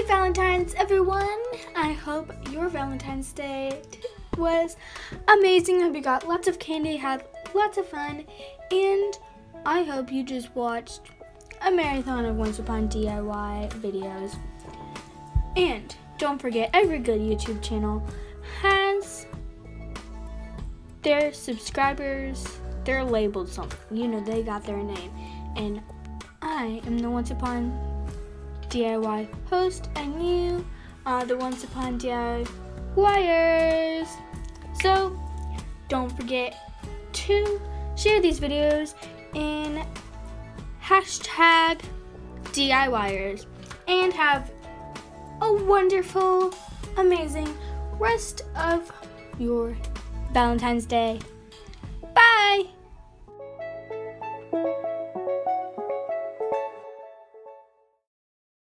Valentines, everyone! I hope your Valentine's Day was amazing. I hope you got lots of candy, had lots of fun, and I hope you just watched a marathon of Once Upon DIY videos. And don't forget, every good YouTube channel has their subscribers, they're labeled something. You know, they got their name. And I am the Once Upon DIY host, and you are the Once Upon DIYers. So don't forget to share these videos in #DIYers and have a wonderful, amazing rest of your Valentine's Day. Bye!